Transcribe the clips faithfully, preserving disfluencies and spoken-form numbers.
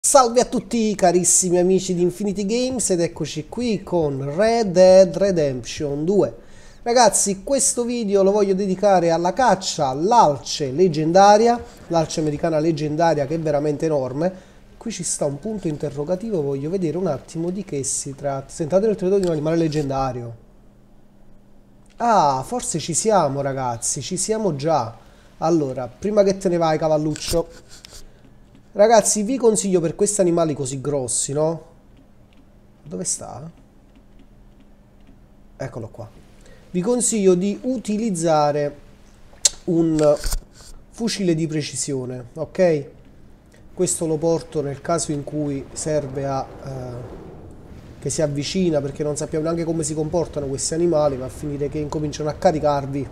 Salve a tutti carissimi amici di Infinity Games ed eccoci qui con Red Dead Redemption due. Ragazzi, questo video lo voglio dedicare alla caccia all'alce leggendaria, l'alce americana leggendaria che è veramente enorme. Qui ci sta un punto interrogativo, voglio vedere un attimo di che si tratta. Sentate nel territorio di un animale leggendario. Ah, forse ci siamo ragazzi, ci siamo già. Allora, prima che te ne vai cavalluccio. Ragazzi, vi consiglio per questi animali così grossi, no? Dove sta? Eccolo qua. Vi consiglio di utilizzare un fucile di precisione, ok? Questo lo porto nel caso in cui serve a... Eh, che si avvicina, perché non sappiamo neanche come si comportano questi animali, va a finire che incominciano a caricarvi.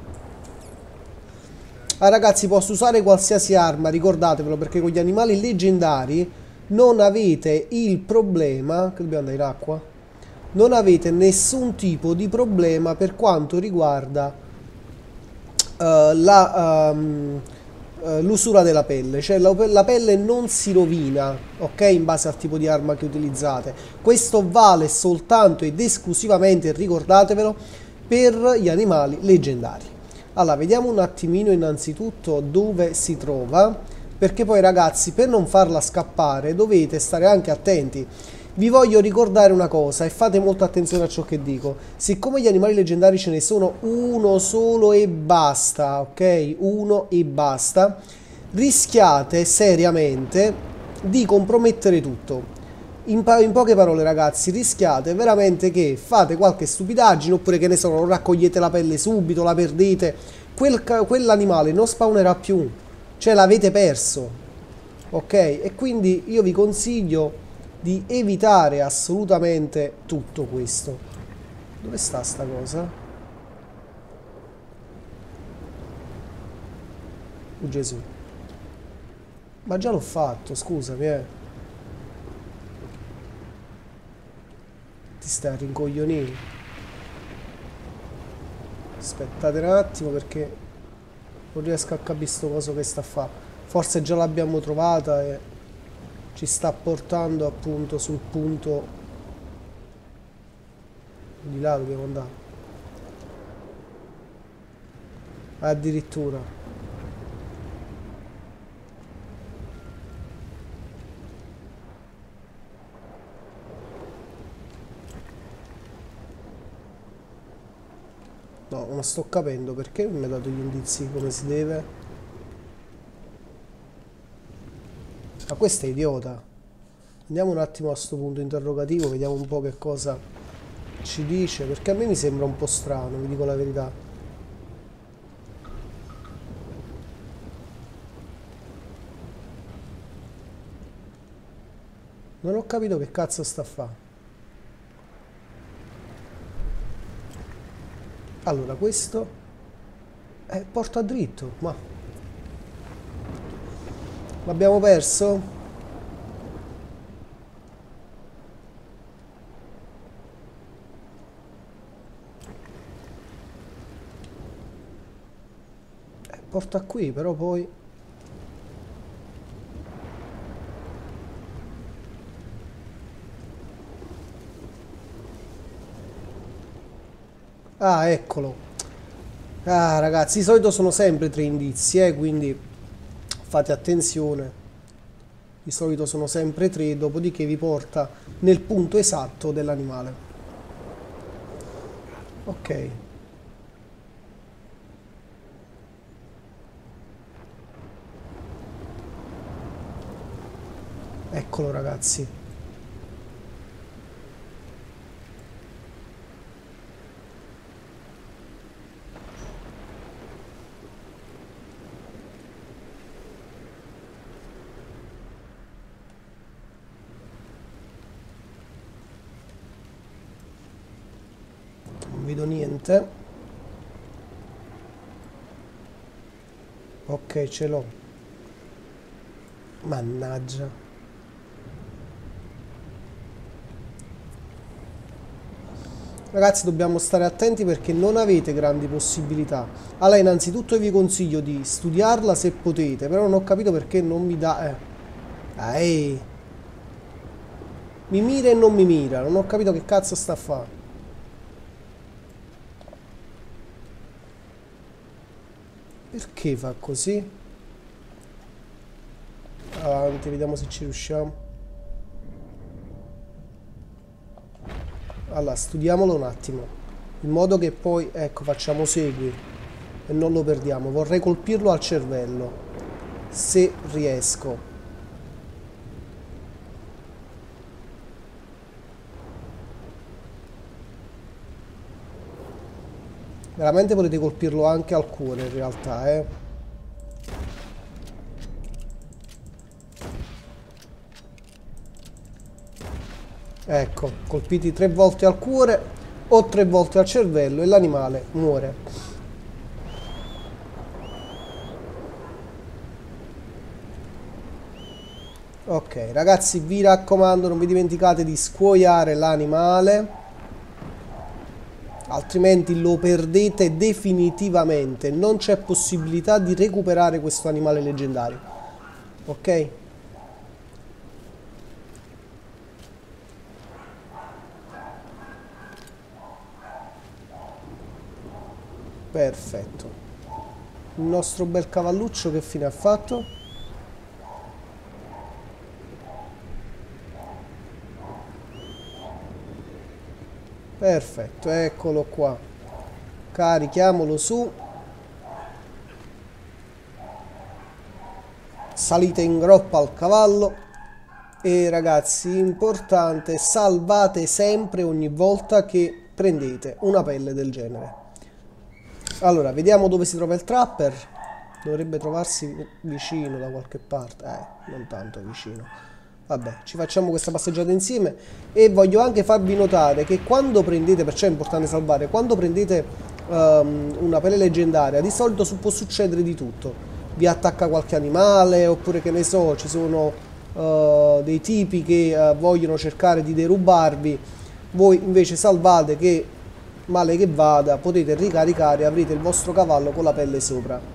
Ah, ragazzi, posso usare qualsiasi arma, ricordatevelo, perché con gli animali leggendari non avete il problema, che dobbiamo andare in acqua, non avete nessun tipo di problema per quanto riguarda uh, la, um, uh, l'usura della pelle, cioè la, la pelle non si rovina, ok, in base al tipo di arma che utilizzate. Questo vale soltanto ed esclusivamente, ricordatevelo, per gli animali leggendari. Allora, vediamo un attimino innanzitutto dove si trova, perché poi ragazzi, per non farla scappare dovete stare anche attenti. Vi voglio ricordare una cosa e fate molta attenzione a ciò che dico. Siccome gli animali leggendari ce ne sono uno solo e basta, ok? Uno e basta, rischiate seriamente di compromettere tutto. In, in poche parole ragazzi, rischiate veramente che fate qualche stupidaggine, oppure che ne so, non raccogliete la pelle subito, la perdete, quel, quell'animale non spawnerà più, cioè l'avete perso, ok? E quindi io vi consiglio di evitare assolutamente tutto questo. Dove sta sta cosa? Oh Gesù. Ma già l'ho fatto, scusami eh. Ti stai a rincoglionire. Aspettate un attimo perché non riesco a capire sto coso che sta a fare. Forse già l'abbiamo trovata e ci sta portando appunto sul punto di là dobbiamo andare. Addirittura. No, non sto capendo perché non mi ha dato gli indizi come si deve. Ma questo è idiota. Andiamo un attimo a sto punto interrogativo, vediamo un po' che cosa ci dice, perché a me mi sembra un po' strano, vi dico la verità. Non ho capito che cazzo sta a fare. Allora, questo eh, porta dritto, ma l'abbiamo perso? Eh, porta qui, però poi... Ah, eccolo. Ah, ragazzi, di solito sono sempre tre indizi, eh, quindi fate attenzione. Di solito sono sempre tre, dopodiché vi porta nel punto esatto dell'animale. Ok. Eccolo, ragazzi. Non vedo niente. Ok, ce l'ho. Mannaggia. Ragazzi, dobbiamo stare attenti perché non avete grandi possibilità. Allora, innanzitutto vi consiglio di studiarla se potete, però non ho capito perché non mi dà... Eh. Ah, ehi. Mi mira e non mi mira. Non ho capito che cazzo sta a fare. Perché fa così? Avanti, vediamo se ci riusciamo. Allora, studiamolo un attimo. In modo che poi, ecco, facciamo segui. E non lo perdiamo. Vorrei colpirlo al cervello. Se riesco. Veramente potete colpirlo anche al cuore in realtà, eh. Ecco, colpiti tre volte al cuore o tre volte al cervello e l'animale muore. Ok, ragazzi, vi raccomando, non vi dimenticate di scuoiare l'animale. Altrimenti lo perdete definitivamente. Non c'è possibilità di recuperare questo animale leggendario. Ok? Perfetto. Il nostro bel cavalluccio che fine ha fatto? Perfetto, eccolo qua. Carichiamolo su. Salite in groppa al cavallo. E ragazzi, importante, salvate sempre ogni volta che prendete una pelle del genere. Allora, vediamo dove si trova il trapper. Dovrebbe trovarsi vicino da qualche parte. Eh, non tanto vicino. Vabbè, ci facciamo questa passeggiata insieme. E voglio anche farvi notare che quando prendete, perciò è importante salvare, quando prendete um, una pelle leggendaria, di solito può succedere di tutto. Vi attacca qualche animale, oppure che ne so, ci sono uh, dei tipi che uh, vogliono cercare di derubarvi. Voi invece salvate che, male che vada, potete ricaricare e avrete il vostro cavallo con la pelle sopra.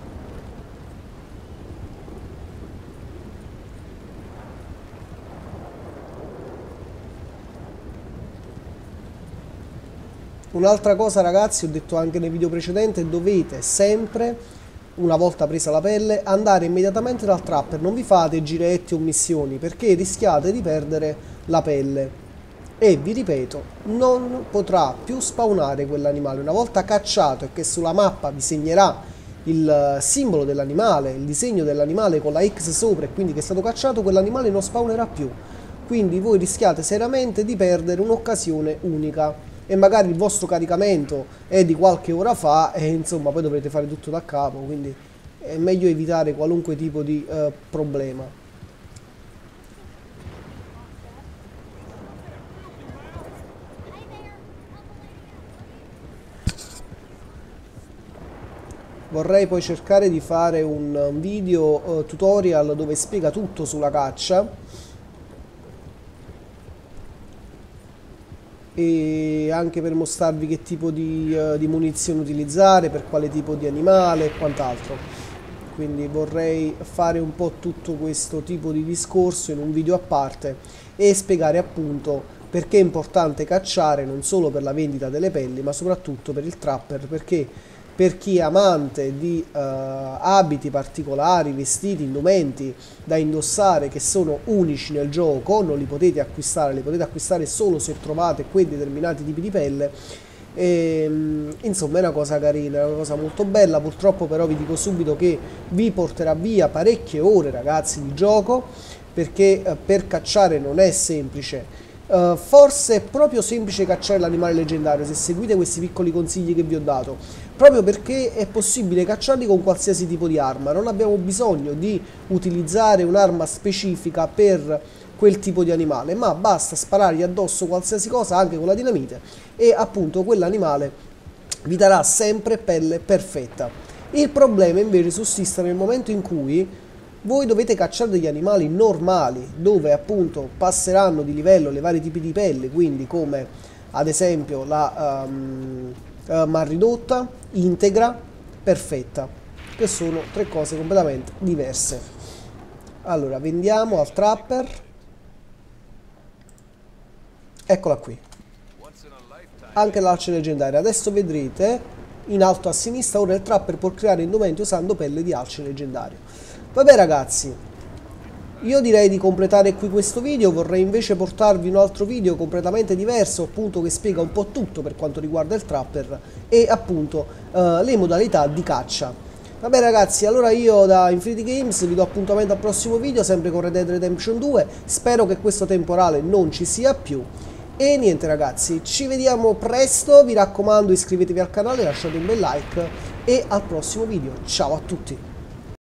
Un'altra cosa ragazzi, ho detto anche nel video precedente, dovete sempre, una volta presa la pelle, andare immediatamente dal trapper, non vi fate giretti o missioni perché rischiate di perdere la pelle. E vi ripeto, non potrà più spawnare quell'animale. Una volta cacciato e che sulla mappa vi segnerà il simbolo dell'animale, il disegno dell'animale con la X sopra e quindi che è stato cacciato, quell'animale non spawnerà più. Quindi voi rischiate seriamente di perdere un'occasione unica. E magari il vostro caricamento è di qualche ora fa e insomma poi dovrete fare tutto da capo, quindi è meglio evitare qualunque tipo di eh, problema. Vorrei poi cercare di fare un video eh, tutorial dove spiega tutto sulla caccia e anche per mostrarvi che tipo di, uh, di munizione utilizzare, per quale tipo di animale e quant'altro. Quindi vorrei fare un po' tutto questo tipo di discorso in un video a parte e spiegare appunto perché è importante cacciare, non solo per la vendita delle pelli ma soprattutto per il trapper, perché per chi è amante di uh, abiti particolari, vestiti, indumenti da indossare che sono unici nel gioco, non li potete acquistare, li potete acquistare solo se trovate quei determinati tipi di pelle. E, insomma è una cosa carina, è una cosa molto bella. Purtroppo però vi dico subito che vi porterà via parecchie ore ragazzi di gioco, perché uh, per cacciare non è semplice. Uh, forse è proprio semplice cacciare l'animale leggendario se seguite questi piccoli consigli che vi ho dato, proprio perché è possibile cacciarli con qualsiasi tipo di arma, non abbiamo bisogno di utilizzare un'arma specifica per quel tipo di animale, ma basta sparargli addosso qualsiasi cosa anche con la dinamite e appunto quell'animale vi darà sempre pelle perfetta. Il problema invece sussiste nel momento in cui voi dovete cacciare degli animali normali, dove appunto passeranno di livello le vari tipi di pelle, quindi come ad esempio la um, uh, mal ridotta, integra, perfetta, che sono tre cose completamente diverse. Allora, vendiamo al trapper. Eccola qui. Anche l'arce leggendaria. Adesso vedrete in alto a sinistra ora il trapper può creare indumenti usando pelle di alce leggendario. Vabbè ragazzi, io direi di completare qui questo video. Vorrei invece portarvi un altro video completamente diverso, appunto, che spiega un po' tutto per quanto riguarda il trapper e appunto uh, le modalità di caccia. Vabbè ragazzi, allora io da Infinity Games vi do appuntamento al prossimo video, sempre con Red Dead Redemption due. Spero che questo temporale non ci sia più. E niente ragazzi, ci vediamo presto, vi raccomando iscrivetevi al canale, lasciate un bel like e al prossimo video. Ciao a tutti!